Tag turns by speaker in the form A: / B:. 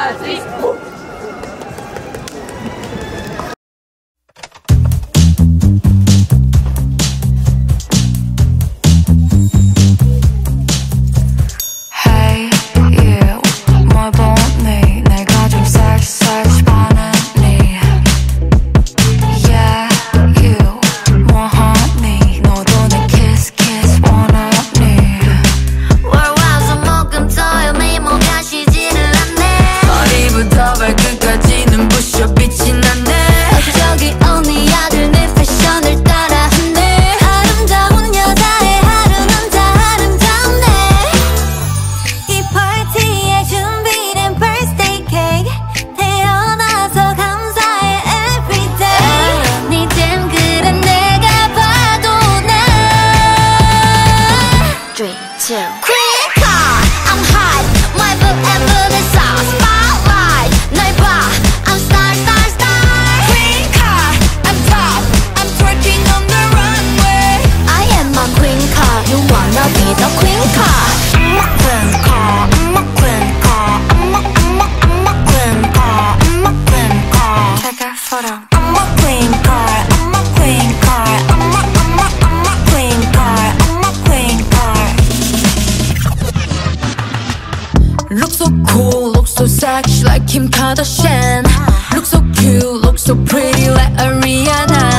A: hotties.
B: Queencard, I'm hot. My book and mood is all spotlight. 널 봐, I'm star, star, star. Queencard, I'm top. I'm twerking on the runway. I am a Queencard. You wanna be the Queencard? I'm a Queencard. I'm a Queencard. I'm a Queencard. I'm a Queencard. Take a photo. I'm a Queencard. I'm a Queencard. I'm a Queencard. I'm a Queencard.
C: Look so cool, look so sexy like Kim Kardashian. Look so cute, look so pretty like Ariana.